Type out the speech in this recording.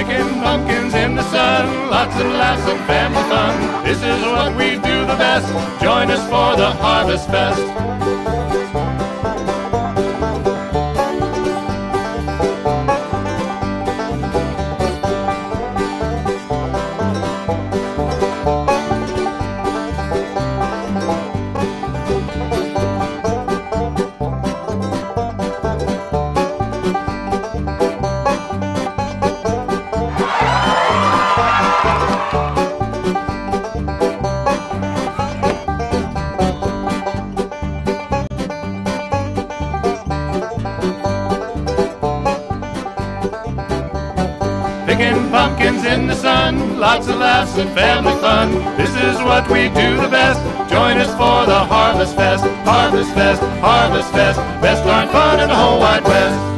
Picking pumpkins in the sun, lots of laughs and family fun. This is what we do the best. Join us for the Harvest Fest. Picking pumpkins in the sun, lots of laughs and family fun. This is what we do the best. Join us for the Harvest Fest. Harvest Fest, Harvest Fest, best darn fun in the whole wide west.